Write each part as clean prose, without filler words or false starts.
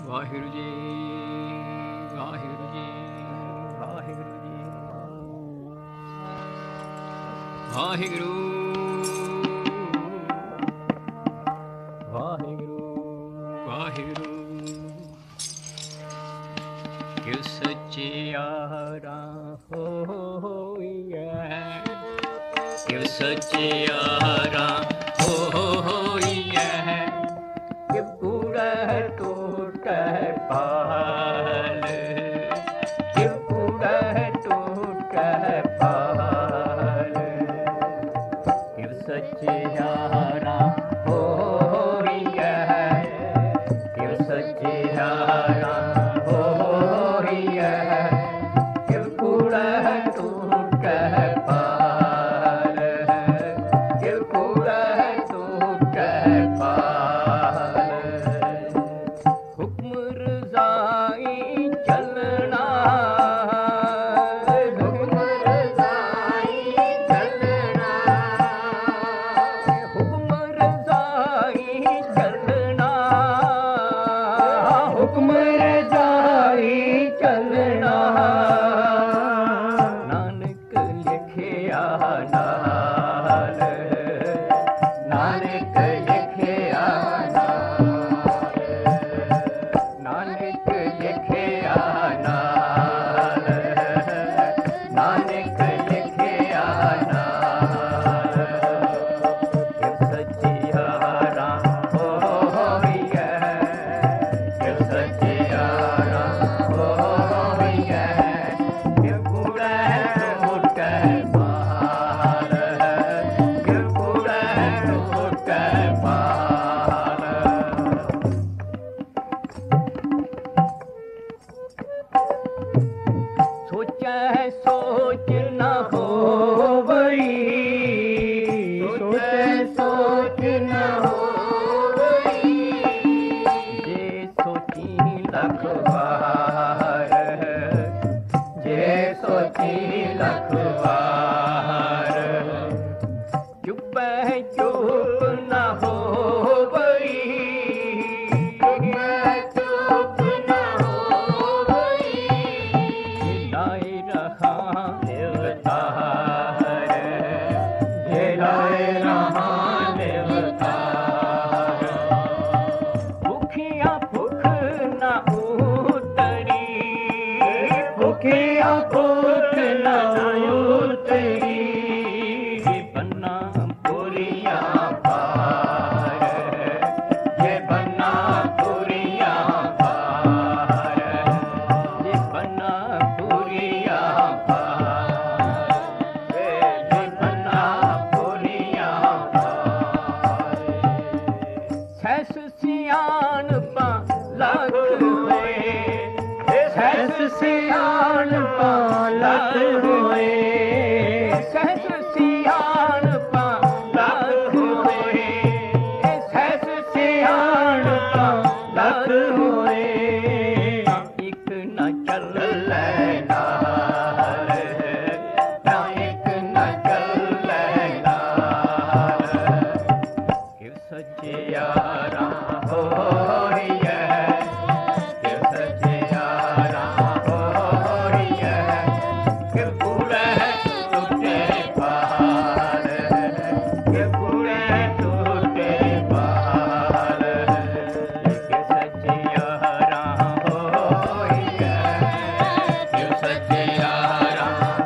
ਵਾਹਿਗੁਰੂ ਜੀ, ਵਾਹਿਗੁਰੂ ਜੀ, ਵਾਹਿਗੁਰੂ ਜੀ, ਵਾਹਿਗੁਰੂ, ਵਾਹਿਗੁਰੂ, ਵਾਹਿਗੁਰੂ। ਕਿਉ ਸੱਚਿਆਰਾ ਹੋਈਐ, ਕਿਉ ਸੱਚਿਆਰਾ ਹੋਈਐ, ਕਿ ਪੂਰਾ ਟੂਟੈ ਪਾਲ, ਕਿ ਪੂਰਾ ਟੂਟੈ ਪਾਲ। ਕਿਉ ਸੱਚਿਆਰਾ ਹੋਈਐ, ਕਿਉ ਸੱਚਿਆਰਾ ਹੋਈਐ, ਕਿ ਪੂਰਾ ਟੂਟੈ ਪਾਲ, ਕਿ ਪੂਰਾ ਟੂਟੈ ਪਾਲ। ਹੁਕਮ ਰਜ਼ਾਈ ਚੱਲਣਾ, ਹੁਕਮ ਰਜ਼ਾਈ ਚੱਲਣਾ, ਹੁਕਮ ਰਜ਼ਾਈ ਚੱਲਣਾ, ਹੁਕਮ ਰਜ਼ਾਈ ਚੱਲਣਾ। ਨਾਨਕ ਲਿਖਿਆ ਨਾਲ, ਨਾਨਕ ਲਿਖਿਆ ਨਾਲ, ਨਾਨਕ ਲਿਖਿਆ ਨਾਲ, ਨਾਨਕ ਲਿਖਿਆ ਨਾਲ। ਕਿਉ ਸੱਚਿਆਰਾ ਹੋਈਐ, ਕਿਉ ਸੱਚਿਆਰਾ ਹੋਈਐ, ਕਿ ਪੂਰਾ ਟੂਟੈ ਪਾਲ, ਕਿ ਪੂਰਾ ਟੂਟੈ ਪਾਲ। ਸੋਚੈ ਸੋਚ ਨਾ ਹੋਵਈ, ਸੋਚੈ ਸੋਚ ਨਾ ਹੋਵਈ, ਜੇ ਸੋਚੀ ਲਖ ਵਾਰ, ਜੇ ਸੋਚੀ ਲਖ ਵਾਰ। ਚੁੱਪੈ ਚੁੱਪ ਨਾ ਹੋਵਈ, ਚੁੱਪੈ ਚੁੱਪ ਨਾ ਹੋਵਈ, ਲਾਇ ਰਹਾ ਨਿਵਤਾਰ, ਜੇ ਲਾਇ ਰਹਾ ਨਿਵਤਾਰ। ਭੁਖਿਆ ਭੁਖ ਨਾ ਉਤਰੀ, ਭੁਖਿਆ ਭੁਖ ਨਾ ਉਤਰੀ, ਬੰਨਾ ਪੁਰੀਆਂ ਪਾਰ, ਜੇ ਬੰਨਾ ਪੁਰੀਆਂ ਪਾਰ, ਜੇ ਬੰਨਾ ਪੁਰੀਆਂ ਪਾਰ, ਜੇ ਬੰਨਾ ਪੁਰੀਆਂ ਪਾਰ। ਸੈਸ ਸਿਆਣਪਾਂ ਲੱਖ ਹੋਏ, ਸੈਸ ਸਿਆਣਪਾਂ ਲੱਖ ਹੋਏ, ਸੈਸ ਸਿਆਣਪਾਂ ਲੱਖ ਹੋਏ, ਸੈਸ ਸਿਆਣਪਾਂ ਲੱਖ ਹੋਏ। ਇੱਕ ਨਾ ਚੱਲੈ ਨਾਲ, ਨਾ ਇੱਕ ਨਾ ਚੱਲੈ ਨਾਲ। ਕਿਉ ਸੱਚਿਆਰਾ ਹੋਈਐ, ਕਿਉ ਸੱਚਿਆਰਾ ਹੋਈਐ, ਕਿ ਪੂਰਾ ਟੂਟੈ ਪਾਲ, ਕਿ ਪੂਰਾ ਟੂਟੈ ਪਾਲ। ਕਿਉ ਸੱਚਿਆਰਾ ਹੋਈਐ, ਕਿਉ ਸੱਚਿਆਰਾ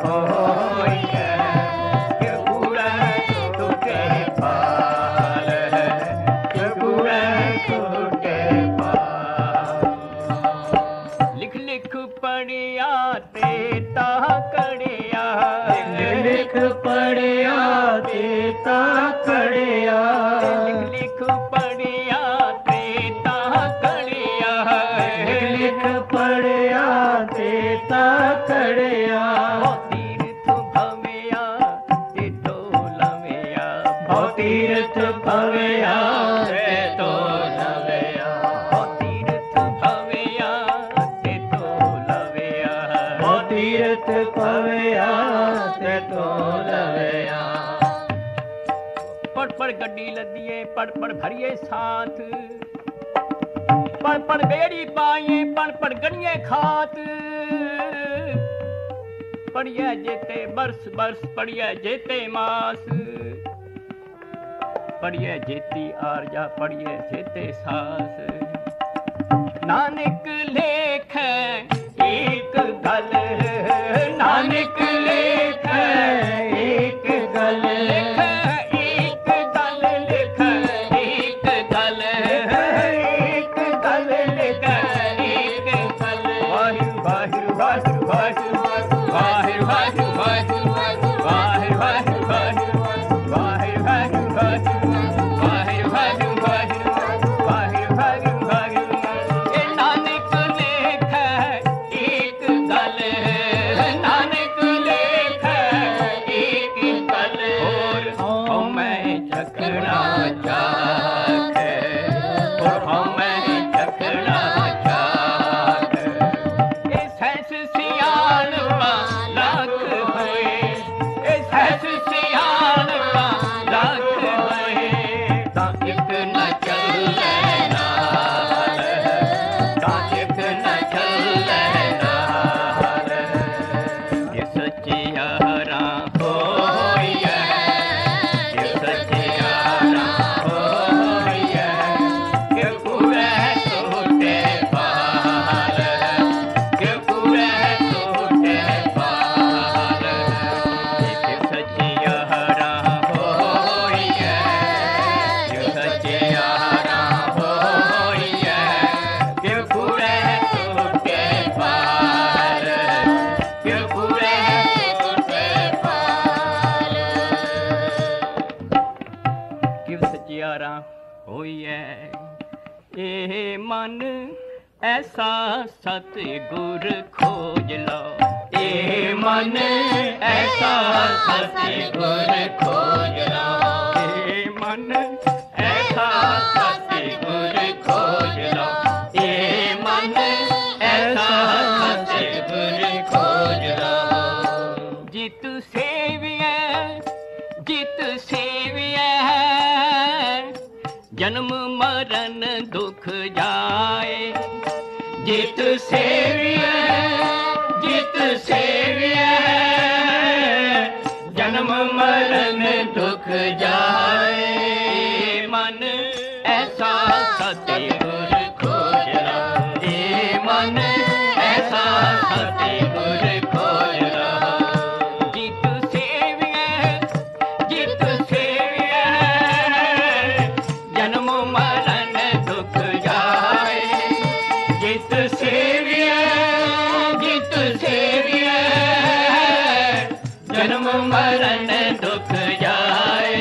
ਹੋਈਐ, ਕਿ ਪੂਰਾ ਟੂਟੈ ਪਾਲ, ਕਿ ਪੂਰਾ ਟੂਟੈ ਪਾਲ। ਲਿਖ ਲਿਖ ਪੜਿਆ ਤੇ ਤਾਂ ਕੜਿਆ, ਲਿਖ ਪੜਿਆ ਤੇ ਤਾਂ ਕੜਿਆ, ਲਿਖ ਲਿਖ ਪੜਿਆ ਤੇ ਤਾਂ ਕੜਿਆ, ਲਿਖ ਪੜਿਆ ਤੇ ਤਾਂ ਕੜਿਆ। ਬਹੁ ਤੀਰਥ ਭਵਿਆ ਤੇ ਤੋ ਲਵਿਆ, ਬਹੁ ਤੀਰਥ ਭਵਿਆ ਤੇ ਤੋ ਲਵਿਆ, ਬਹੁ ਤੀਰਥ ਭਵਿਆ ਤੇ ਤੋ ਲਵਿਆ, ਬਹੁ ਤੀਰਥ ਭਵਿਆ ਤੇ ਤੋ ਲਵਿਆ। ਪੜ ਪੜ ਗੱਡੀ ਲੱਦੀਏ, ਪੜ ਪੜ ਭਰੀਏ ਸਾਥ, पण पण बेड़ी पाए पण पण गणिए खात पढ़िया जेते बरस बरस पढ़िया जेते मास पढ़िए जेती आरजा पढ़िए जेते सास नानक लेख एक गल नानक लेख एक गल लिख एक गल लिख एक गल एक गल लिख एक गल वाहिर वाहिर वाहिर वाहिर वाहिर वाहिर वाहिर वाहिर वाहिर वाहिर वाहिर वाहिर वाहिर वाहिर वाहिर वाहिर ये नानक लेख एक गल नानक लेख एक गल और मैं चखना चाख और मैं चखना चाख ये सैस सियाल लाख होए ये सैस सियाल लाख होए ता एक न चल नाल ता एक न चल नाल ये सचियारा होइए ये सचियारा होइए के पूरे टूटे पाल के पूरे टूटे पाल ये सचियारा होइए ये सचियारा होइए के पूरे टूटे पाल के पूरे टूटे पाल किव सचियारा होइए ए मन ऐसा सतगुर खोज लो ए मन ऐसा सतगुर खोज लो ए मन ऐसा सतगुर खोज लो ए मन ऐसा सतगुर खोज लो जित सेविए जन्म मरण दुख जाए जित सेविए जन्म मरण दुख जाए मन ऐसा सतगुर खोज लो ए मन ऐसा सतगुर खोज लो जित सेविए जन्म मरण दुख जाए जित सेविए जन्म मरण दुख जाए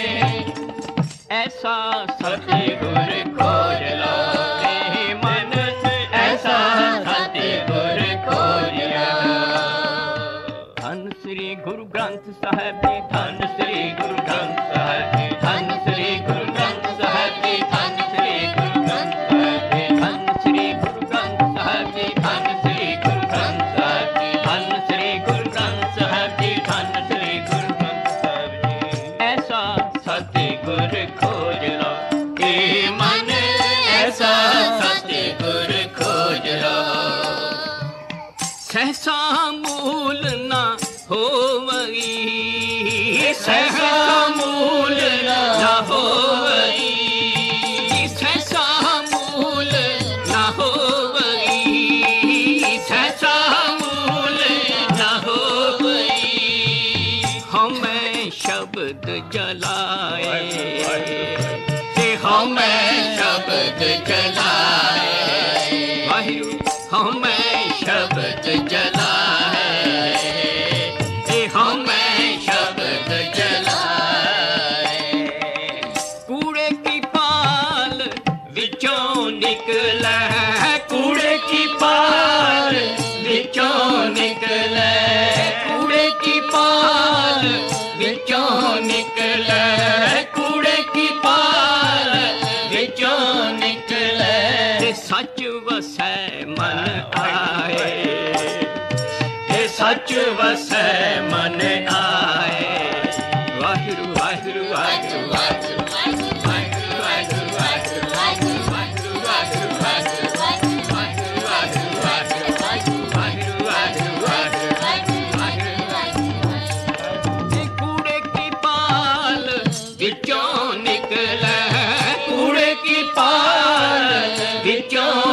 ऐसा सतगुर खोज लो ए मन ऐसा सतगुर खोज लो धन श्री गुरु ग्रंथ साहिब जी धन श्री गुरु ग्रंथ साहिब जी धन श्री गुरु ग्रंथ साहिब जी धन श्री गुरु ग्रंथ साहिब जी धन श्री गुरु ग्रंथ साहिब जी धन श्री गुरु ग्रंथ साहिब जी धन श्री गुरु ग्रंथ साहिब जी धन श्री गुरु ग्रंथ साहिब जी ऐसा सतगुर खोज लो ए मन ऐसा सतगुर खोज लो सहसा मूल ना होवई सहसा मूल ना होवई सहसा मूल ना होवई सहसा मूल ना होवई हमें शब्द जलाए हमें शब्द जलाए वाहिगुरू हमें शब्द जलाए हमें शब्द जलाए कूड़े की पाल विचों निकले कूड़े की पाल विचों निकले कूड़े की पाल विचों निकले कूड़े की पाल विचों निकले सच वसै मन आए सच वसै मन आए वाहिगुरू वाहिगुरू वाहिगुरू वाहिगुरू वाहिगुरू वाहिगुरू वाहिगुरू वाहिगुरू वाहिगुरू वाहिगुरू वाहिगुरू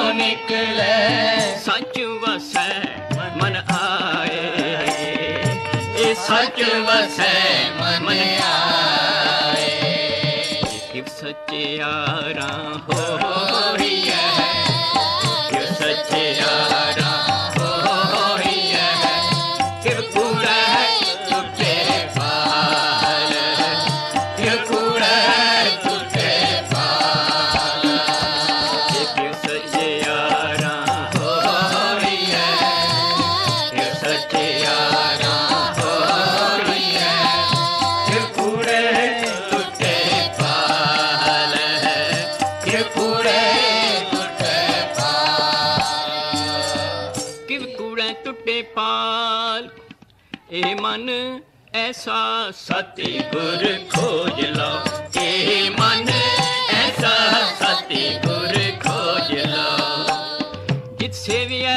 निकले सच वसै मन आए, ये सच वसै मन आए। किव सचियारा हो रही है, किव सचियारा हो रही है, किव कूड़ा टूटे पाल, किव कूड़ा टूटे पाल। किव सचियारा हो रही है, किव सचियारा हो रही है, किव कूड़े टूटे पाल, किव कूड़े टूटे पाल। किव कूड़े टूटे पाल, ए मन ऐसा सतगुर खोज लो, ए मन ऐसा सतगुर खोज लो। जित सेविया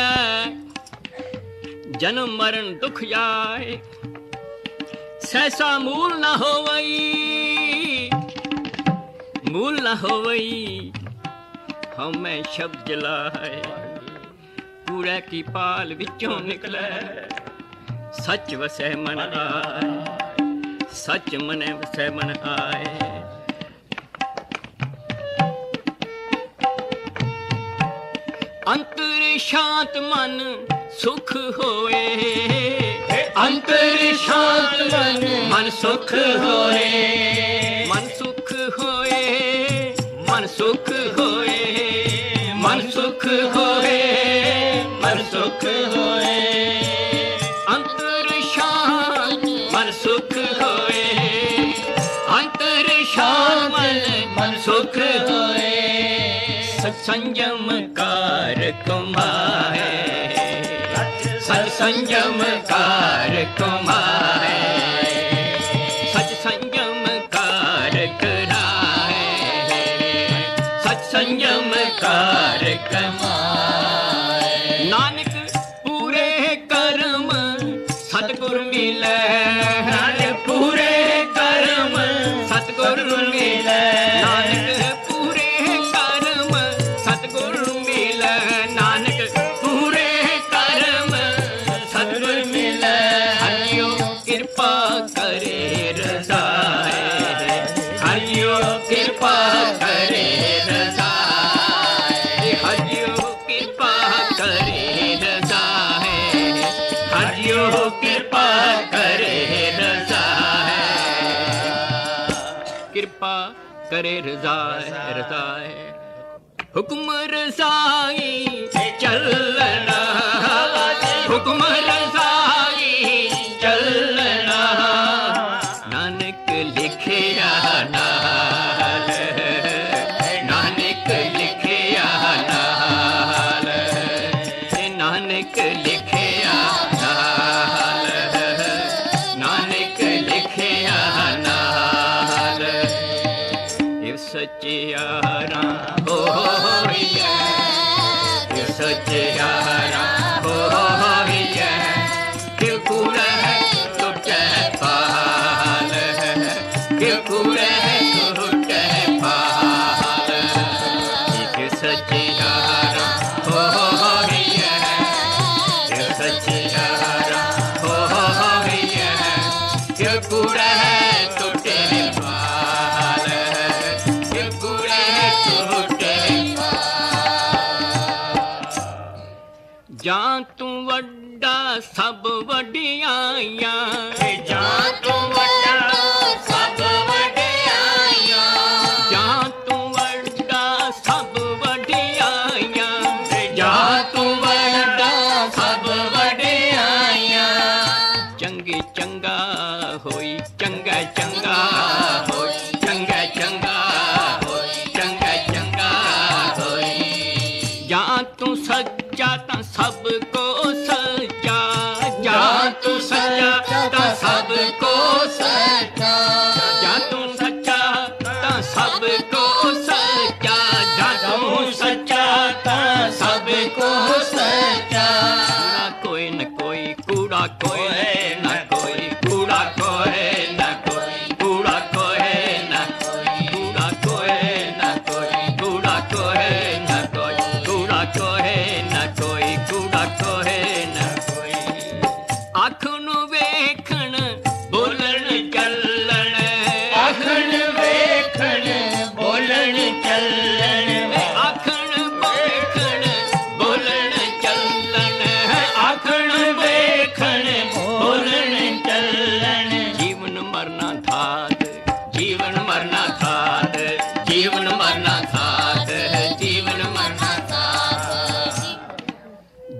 जन्म मरण दुख जाए, सहसा मूल न होवई, मूल न होवई। हमें शब्द जलाए, कूड़े की पाल विचों निकले सच वसै मन आए, सच मन वसै मन आए। अंतर शांत मन सुख होए, अंतर शांत मन सुख होए, मन सुख होए, मन सुख होए, मन सुख होए, मन सुख होए। अंतर शांत मन सुख होए, अंतर शांत मन सुख होए। संयम कार कमाए, सच संयम कार कमाए, सच संयम कार कराए, सच संयम कार कमाए। नानक पूरे कर्म सतगुर मिले, नानक पूरे कर्म सतगुर मिले, नानक पूरे कर्म सतगुर मिले, नानक पूरे कर्म सतगुर मिले। हरियो कृपा करे रजाए, हरियो कृपा करे रजाए, हरियो कृपा करे रजाए, हरियो कृपा करे रजाए। कृपा करे रजाए, रजाए हुक्म रजाई चलना, हुक्म रजाई चलना। नानक लिखिया नाल, नानक लिखिया नाल, नानक लिखिया नाल, नानक लिखिया नाल। ये सचियारा हो रही है, ये सचियारा हो रही है, किव कूड़ा टूटे पाल, किव कूड़ा टूटे पाल। ये सचियारा हो रही है, ये सचियारा हो रही है, किव कूड़ा टूटे पाल, किव कूड़ा टूटे पाल। जां तू वड्डा सब वड्डियाइयां, जां तू वड्डा सब वड्डियाइयां, जां तू वड्डा सब वड्डियाइयां, जां तू वड्डा सब वड्डियाइयां। चंगी चंगा होई, चंगा चंगा होई, चंगा चंगा होई, चंगा चंगा होई। जां तू सच्चा तां सबको सच्चा, जां तू सच्चा तां सबको सच्चा, जां तू सच्चा तां सबको सच्चा, जां तू सच्चा तां सबको सच्चा। कोई न कोई कूड़ा, कोई न कोई कूड़ा, कोई न कोई कूड़ा, कोई न कोई कूड़ा, कोई न कोई कूड़ा, कोई न कोई कूड़ा, कोई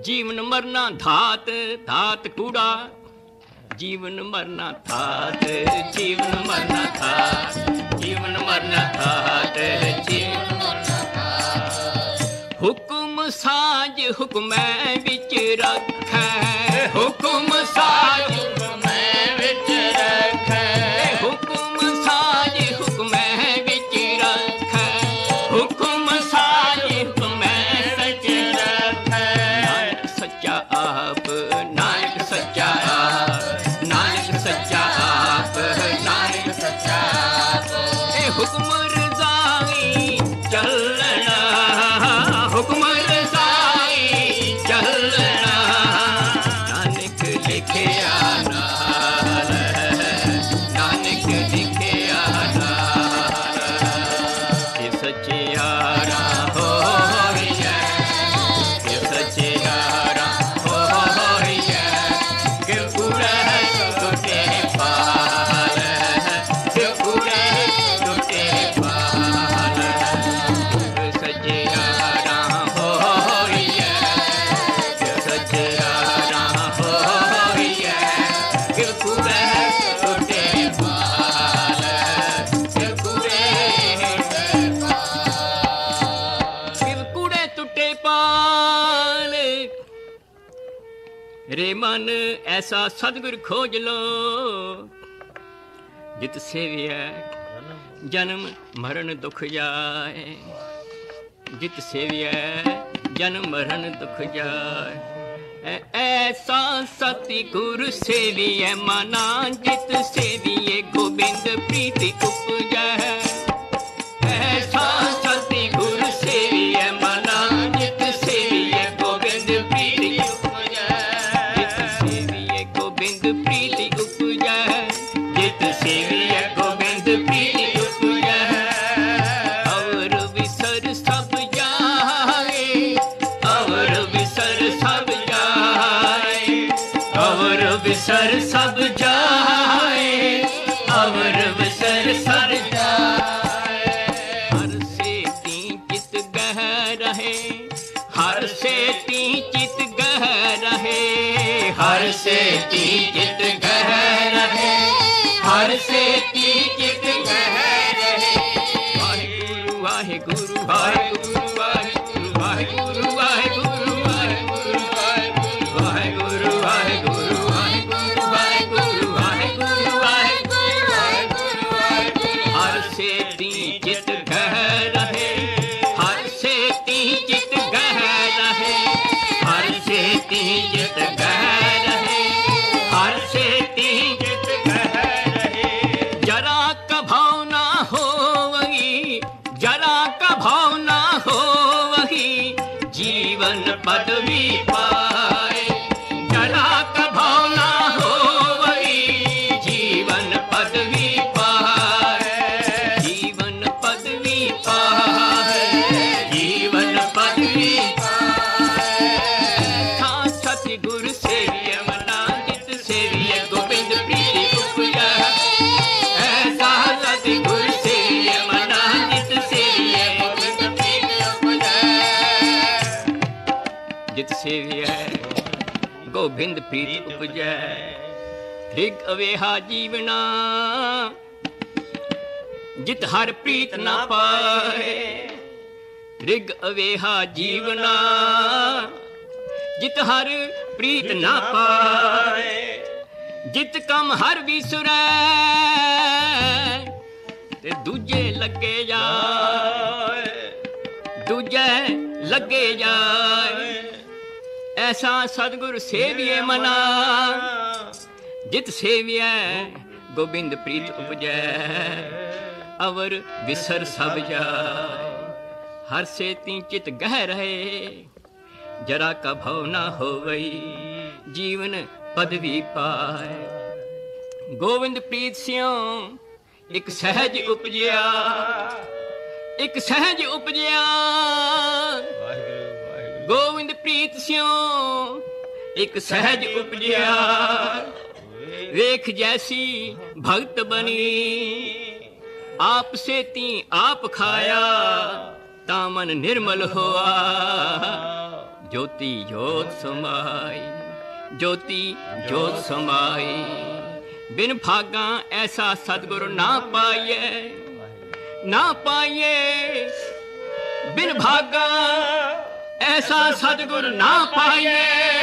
जीवन मरना धात धात कूड़ा, जीवन मरना धात, जीवन मरना धात, जीवन मरना धात, जीवन मरना धात। हुक्म साज हुक्मै विच रखै, हुक्म साज हुक्मै विच रखै, हुक्म साज हुक्मै विच रखै, हुक्म साज हुक्मै सच रखै। नानक सच्चा आप, नानक सच्चा आप, नानक सच्चा आप, नानक सच्चा आप। ए हुक्म रज़ाई चलना, हुक्म रज़ाई चलना, नानक लिखिया नाल, नानक लिखिया नाल। कि सच्चियारा होइए, कि सच्चियारा होइए, कि पूरे टुटे पाल, कि पूरे टुटे पाल। कि सच्चियारा होइए, कि सच्चियारा होइए, कि पूरे टुटे पाल, कि पूरे किरकुड़े टुटे पाल। रे मन ऐसा सतगुर खोज लो, जित सेविया जन्म मरण दुख जाए, जित सेविया जन्म मरण दुख जाए। ऐसा सतगुर सेविए मना, जित सेविए गोबिंद प्रीति उपजै। ऐसा सतगुर सेविए मना, जित सेविए गोबिंद प्रीति उपजै, जित सेविए गोबिंद प्रीति उपजै, जित सेविए गोबिंद प्रीति उपजै। और विसर सब जाए, और विसर सब जाए, और विसर सब जाए, और विसर सब जाए। हर से ती चित गह रहे, हर से ती चित गह रहे, हर से ती चित गह रहे, हर से ती चित गह रहे। वाहिगुरु वाहिगुरु वाहिगुरु वाहिगुरु वाहिगुरु वाहिगुरु वाहिगुरु वाहिगुरु वाहिगुरु वाहिगुरु वाहिगुरु वाहिगुरु वाहिगुरु वाहिगुरु। हर से ती चित गह रहे, हर से ती चित गह रहे, हर से ती चित गह रहे, हर से ती चित गह रहे। जरा का भाव ना हो वही, जरा का भाव ना हो वही, जीवन पदवी पाए। जरा का भाव ना हो वही, जीवन पदवी पाए, जीवन पदवी पाए, जीवन पदवी पाए। था सतगुर सेविए मना, जित सेविए गोबिंद प्रीति उपजै। ऐसा सतगुर सेविए मना, जित सेविए गोबिंद प्रीति उपजै, जित सेविए गोबिंद प्रीति उपजै। ऋग अवेहा जीवना, जित हर प्रीत ना पाए। ऋग अवेहा जीवना, जित हर प्रीत ना पाए। जित कम हर विसुरै, ते दूजे लगे जाए, दूजे लगे जाए। ऐसा सतगुर सेविए मना, जित सेविए गोबिंद प्रीत उपजै। अवर विसर सब जाए, हर से ती चित गह रहे। जरा का भव ना होवई, जीवन पदवी पाए। गोविंद प्रीत सियों एक सहज उपजिया, एक सहज उपजिया। गोविंद प्रीत सियों एक सहज उपजिया। वेख जैसी भक्त बनी, आप से ती आप खाया, तामन निर्मल होआ। ज्योति ज्योत समाई, ज्योति ज्योत समाई। बिन भागा ऐसा सतगुरु ना पाइए, ना पाइए। बिन भागा ऐसा सतगुरु ना पाइए।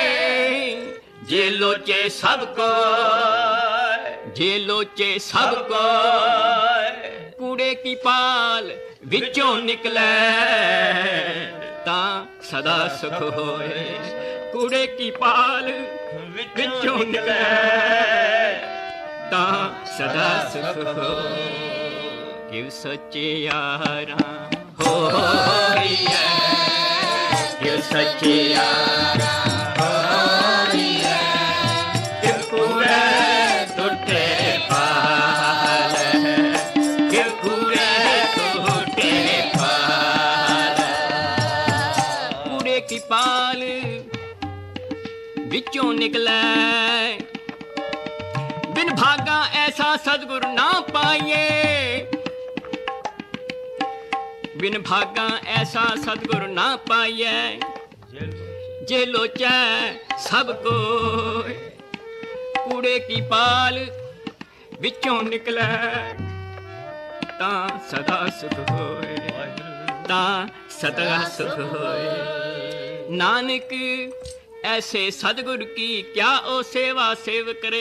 जे लोचे सबको, जे लोचे सबको। कूड़े की पाल विचों निकले ता सदा सुख होए। कूड़े की पाल विचों निकले ता सदा सुख हो। किव सच्चे यारा हो है, किव सच्चे यारा हो है। किव कूड़े टूटे पाल, किव कूड़े टूटे पाल। कूड़े की पाल विचों निकले, बिन भागा ऐसा सतगुरु ना पाइए। बिन भागा ऐसा सतगुरु ना पाइए। जे लोचे सबको, कूड़े की पाल विचों निकले ता सदा सुख होए, ता सदा सुख होए। नानक ऐसे सतगुरु की क्या ओ सेवा सेव करे।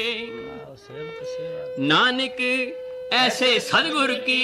नानक ऐसे सतगुरु की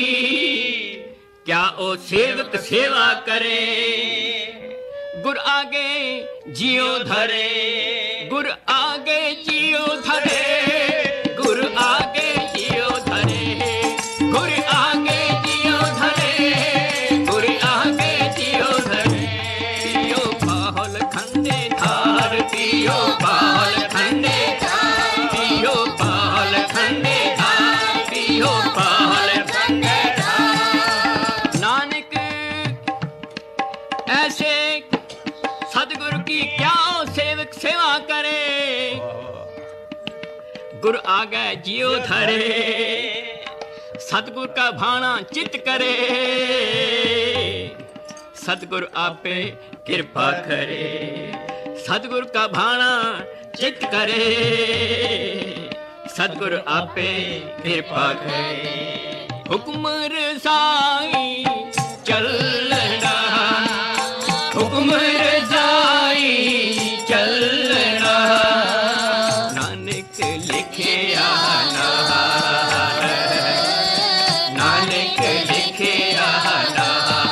क्या ओ सेवक सेवा करे। गुर आगे जियो धरे, गुर आगे जियो धरे, गुर आगे जियो धरे, गुर आगे जियो धरे, गुर आगे जियो धरे। पियो पाहल खंडे धार, पियो पाहल खंडे धार, पियो पाहल खंडे धार, पियो पाहल खंडे धार। नानक ऐसे सतगुरु की क्या सेवक सेवा करे। गुर आगे जियो धरे, सतगुर का भाना चित करे। सतगुर आपे कृपा करे, सतगुर का भाना चित करे। सतगुर आपे कृपा करे। हुक्म रजाई चलना, हुक्म रजाई चलना। नानक लिखे आना, नानक लिखे आना।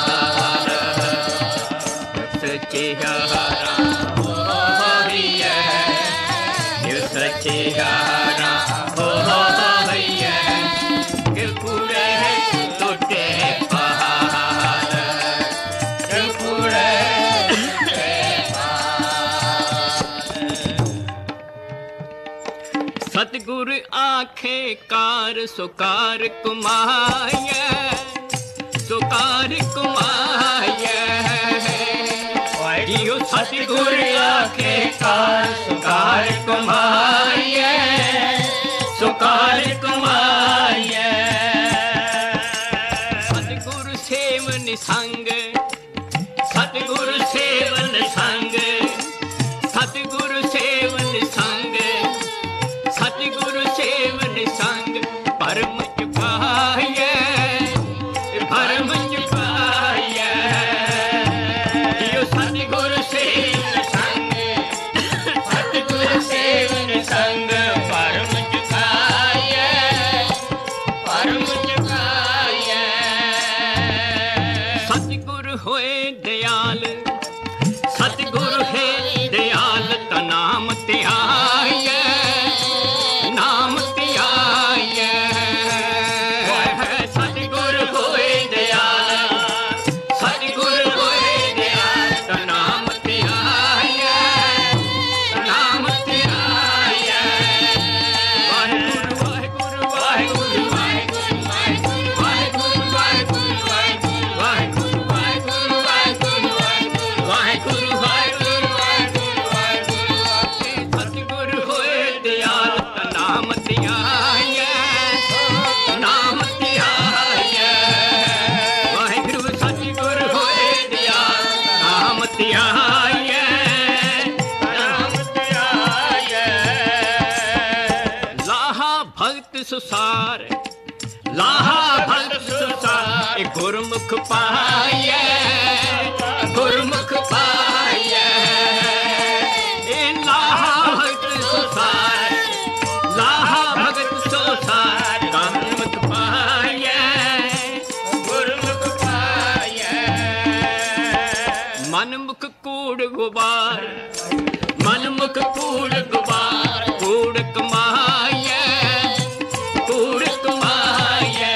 सच्चे यारा हो भैया, ये सच्चे यारा हो भैया। किव कूड़े टूटे पाल, किव कूड़े टूटे पाल। सतगुर आखे कार सुकार कुमाय, सुकार कुमाय। जियो सतगुर आखे कार सुकार कुमाय, सुकार कुमाय। सतगुर सेवन संग, सतगुर सेवन संग, सतगुर सेवन संग, सतगुर सेवन संग। परम चुकाय, परम चुकाय। सतगुर सेवन संग, सतगुर सेवन संग। सुसार, लाहा भगत सुसार, गुरमुख पाइए, गुरमुख पाइए, लाहा भगत सुसार, लाहा भगत सुसार, गुरमुख पाइए, गुरमुख पाइए। मनमुख कूड़ गुबार, मनमुख कूड़ गुबार, कूड़ कमाइए, कूड़ कमाइए,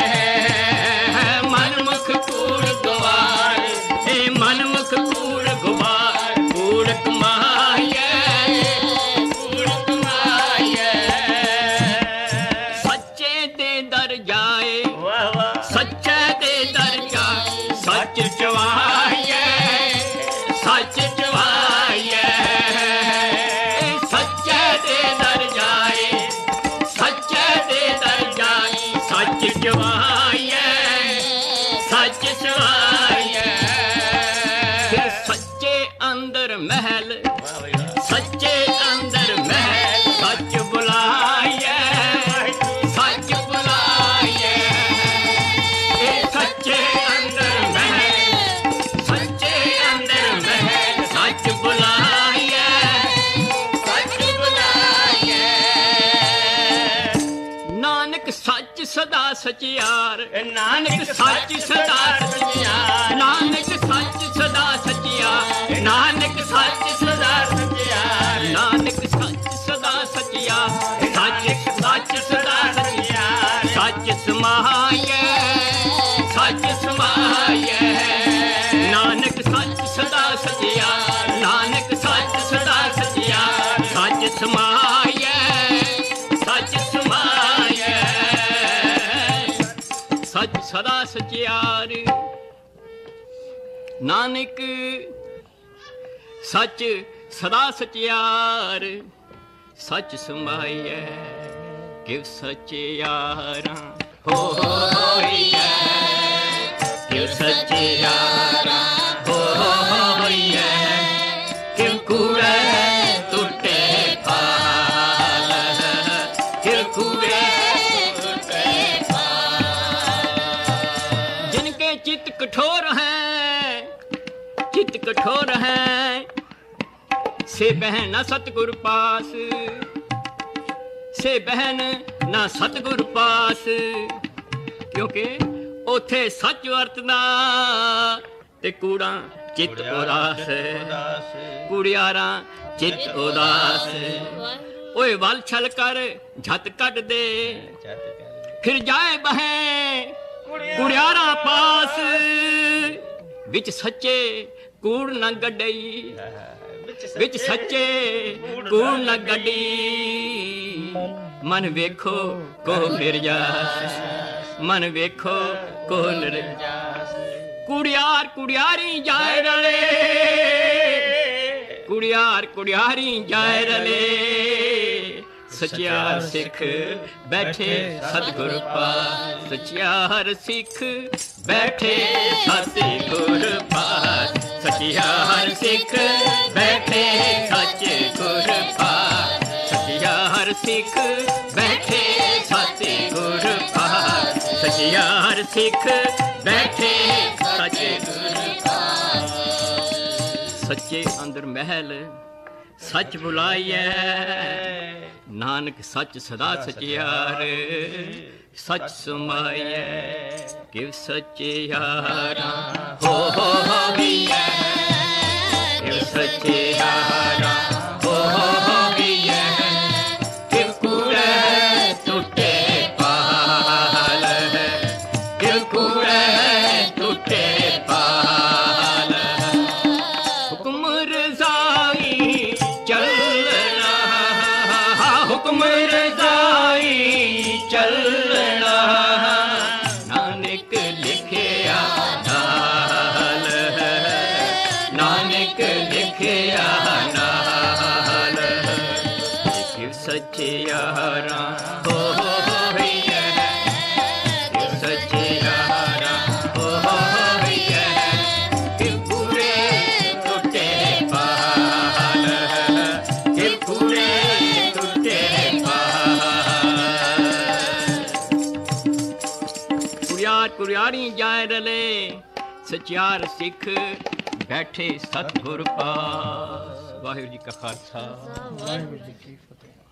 मनमुख कूड़ गुबार, मनमुख कूड़ गुबार, कूड़ कमाइए, कूड़ कमाइए। सच्चे दे दर जाए, सच्चे दे दर जाए, सच चवाइए, सच चवाइए, सच्चे दे दर जाए, सच्चे दे दर जाए, सच चवाइए, सच चवाइए। सच्चे अंदर महल, सच्चे अंदर महल, सच बुलाइए, सच बुलाइए, सच्चे अंदर महल, सच्चे अंदर महल, सच बुलाइए, सच बुलाइए। नानक सच सदा सचियार, नानक सच सदा सचियार, नानक सच सदा सचियार, नानक सच सदा सचियार, नानक सच सदा सचियार, सच सच सदा सचियार, सच समाइए, सच समाइए, नानक सच सदा सचियार, नानक सच सदा सचियार, सच समाइए, सच समाइए, सच सदा सचियार। नानक सच सदा सचियार, सच समाइए, किव सचियारा होइए, किव सचियारा होइए, किव कूड़े टूटे पाल, किव कूड़े टूटे पाल। जिनके चित्त कठोर हैं, चित्त कठोर हैं, से बहन न सतगुर पास, से बहन न सतगुर पास, क्योंकि उथे सच वरतना ते कूड़ा चित उदास, कुड़ियारा चित उदास। ओए वल छल कर झट कट दे, फिर जाए बहें कुड़ियारा पास, विच सच्चे कूड़ न गड्डई, विच सच्चे कूड़ न गड्डी, मन वेखो को निर्जास, मन वेखो को निर्जास। कुड़ियार कुड़ियारी जाए रले, कुड़ियार कुड़ियारी जाए रले, सचियार सिख बैठे सतगुर पास, सचियार सिख बैठे सतगुर पास, सचियार सिख बैठे सतगुर पास, सचियार सिख बैठे सतगुर पास, सचियार सिख बैठे सतगुर पास। सच्चे अंदर महल सच बुलाइए, नानक सच सदा सचियार, सच समाइए, किव सचियारा होइए, किव सचियारा होइए, किव कूड़े टूटे पाल, किव कूड़े टूटे पाल। हुक्म रज़ाई चलना, हुक्म रज़ाई चलना, नानक लिखिया नाल, नानक लिखिया नाल, किव सचियारा होइए, किव सचियारा होइए, किव कूड़े टूटे पाल, किव कूड़े टूटे पाल। ਸਚਿਆਰੀ ਜਾਇ ਰਲੇ, ਸਚਿਆਰ ਸਿੱਖ ਬੈਠੇ ਸਤਿਗੁਰ ਪਾਸ। ਵਾਹਿਗੁਰੂ ਜੀ ਕਾ ਖਾਲਸਾ, ਵਾਹਿਗੁਰੂ ਜੀ ਕੀ ਫਤਿਹ।